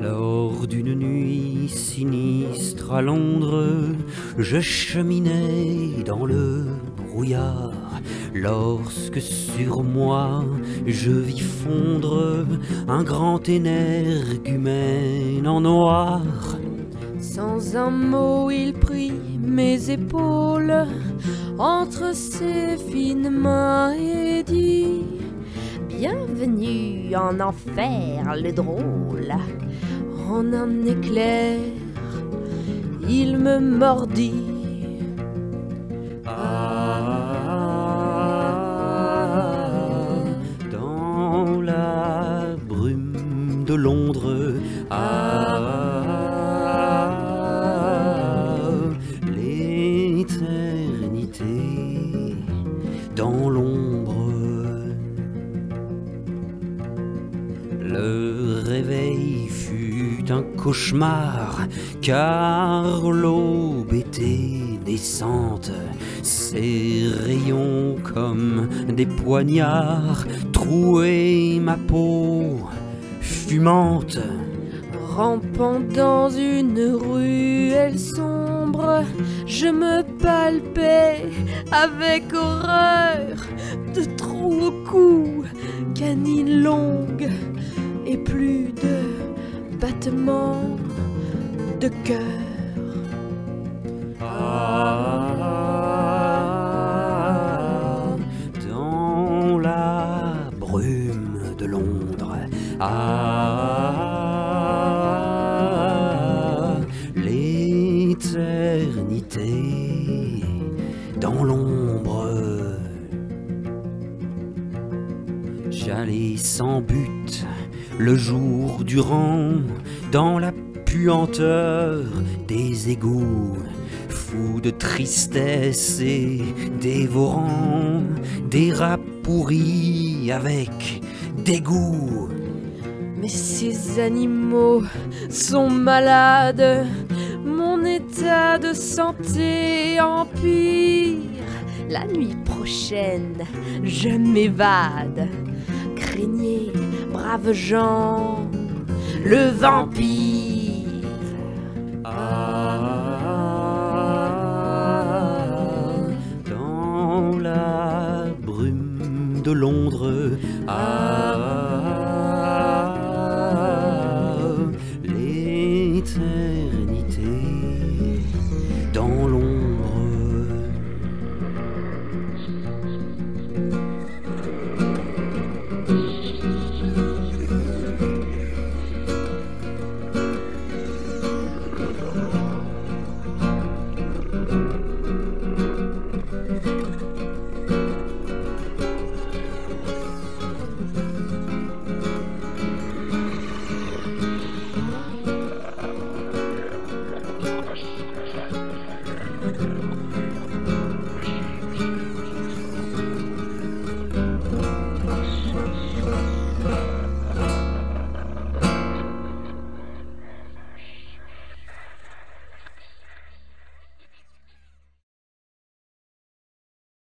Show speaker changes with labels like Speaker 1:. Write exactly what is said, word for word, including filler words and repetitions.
Speaker 1: Lors d'une nuit sinistre à Londres, je cheminais dans le brouillard, lorsque sur moi je vis fondre un grand énergumène en noir.
Speaker 2: Sans un mot, il prit mes épaules entre ses fines mains et dit: bienvenue en enfer, le drôle. En un éclair, il me mordit.
Speaker 1: Ah, dans la brume de Londres, ah, l'éternité dans l'ombre. Le réveil fut un cauchemar, car l'aube était naissante. Ses rayons comme des poignards trouaient ma peau fumante.
Speaker 2: Rampant dans une ruelle sombre, je me palpais avec horreur de trous au cou, canines longues et plus de battements de cœur.
Speaker 1: Ah, dans la brume de Londres, ah, l'éternité dans l'ombre. J'allais sans but le jour durant dans la puanteur des égouts, fou de tristesse et dévorant des rats pourris avec dégoût.
Speaker 2: Mais ces animaux sont malades, mon état de santé empire. La nuit prochaine, je m'évade. Craignez, braves gens, le vampire.
Speaker 1: Ah, dans la brume de Londres, ah,